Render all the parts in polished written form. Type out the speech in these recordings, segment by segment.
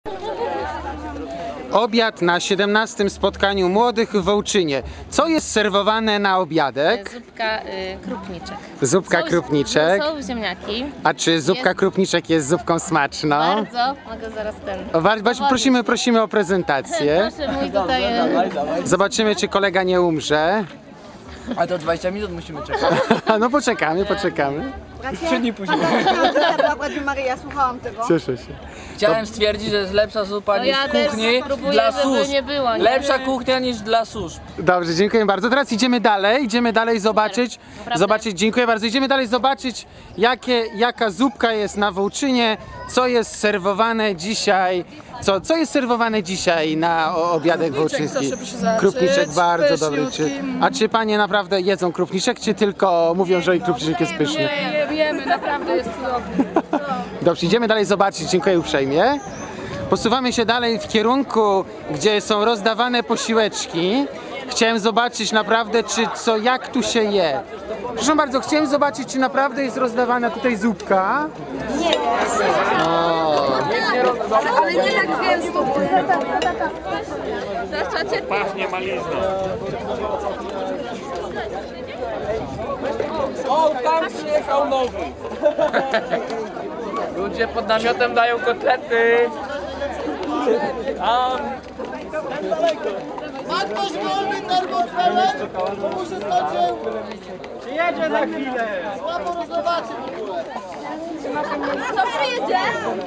Obiad na 17. spotkaniu młodych w Wołczynie. Co jest serwowane na obiadek? Zupka krupniczek. Zupka krupniczek. Są ziemniaki. A czy zupka krupniczek jest zupką smaczną? Bardzo. Mogę zaraz Prosimy o prezentację. Proszę mój tutaj... Zobaczymy, czy kolega nie umrze. A to 20 minut musimy czekać. No poczekamy. 3 dni później. Maria, słuchałam tego. Cieszę się. Chciałem stwierdzić, że jest lepsza zupa niż ja w też kuchni spróbuję, dla żeby służb. nie było, nie? Lepsza kuchnia niż dla służb. Dobrze, dziękuję bardzo. Teraz idziemy dalej zobaczyć. Naprawdę. Dziękuję bardzo. Idziemy dalej zobaczyć, jaka zupka jest na Wołczynie, co jest serwowane dzisiaj. Co jest serwowane dzisiaj na obiadek wołczyński? Krupniczek, bardzo dobry. A czy panie naprawdę jedzą krupniczek, czy tylko mówią, że i krupniczek jest pyszny? Nie wiemy, naprawdę jest cudowny. Dobrze, idziemy dalej zobaczyć. Dziękuję uprzejmie. Posuwamy się dalej w kierunku, gdzie są rozdawane posiłeczki. Chciałem zobaczyć naprawdę, jak tu się je. Proszę bardzo, chciałem zobaczyć, czy naprawdę jest rozdawana tutaj zupka. Nie. Ale nie tak gęsto. Pachnie malizną. O, tam przyjechał nowy. Ludzie pod namiotem dają kotlety. Ma ktoś wolny termosferem? To mu się skończył. Jedzie za chwilę. Słabo rozlewacie w ogóle. Co przyjedzie?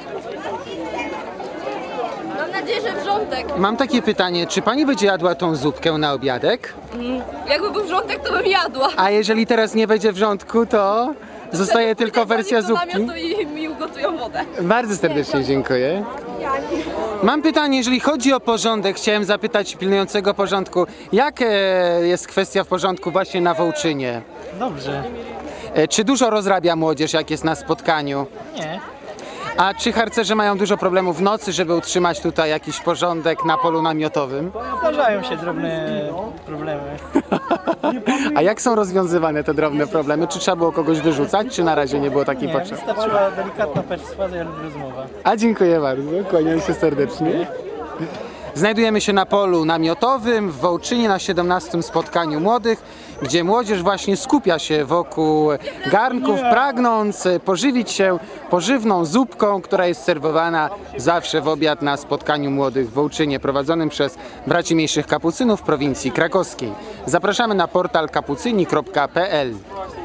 Mam nadzieję, że wrzątek. Mam takie pytanie, czy pani będzie jadła tą zupkę na obiadek? Jakby był wrzątek, to bym jadła. A jeżeli teraz nie będzie wrzątku, to zostaje tylko wersja zupki? I mi ugotują wodę. Bardzo serdecznie dziękuję. Mam pytanie, jeżeli chodzi o porządek, chciałem zapytać pilnującego porządku, jak jest kwestia w porządku właśnie na Wołczynie? Dobrze. Czy dużo rozrabia młodzież, jak jest na spotkaniu? Nie. A czy harcerze mają dużo problemów w nocy, żeby utrzymać tutaj jakiś porządek na polu namiotowym? Zdarzają się drobne problemy. A jak są rozwiązywane te drobne problemy? Czy trzeba było kogoś wyrzucać, czy na razie nie było takiej Nie, potrzeby? wystarczyła delikatna perswazja lub rozmowa. A dziękuję bardzo, kłaniam się serdecznie. Znajdujemy się na polu namiotowym w Wołczynie na 17. spotkaniu młodych, gdzie młodzież właśnie skupia się wokół garnków, pragnąc pożywić się pożywną zupką, która jest serwowana zawsze w obiad na spotkaniu młodych w Wołczynie, prowadzonym przez braci mniejszych kapucynów w prowincji krakowskiej. Zapraszamy na portal kapucyni.pl.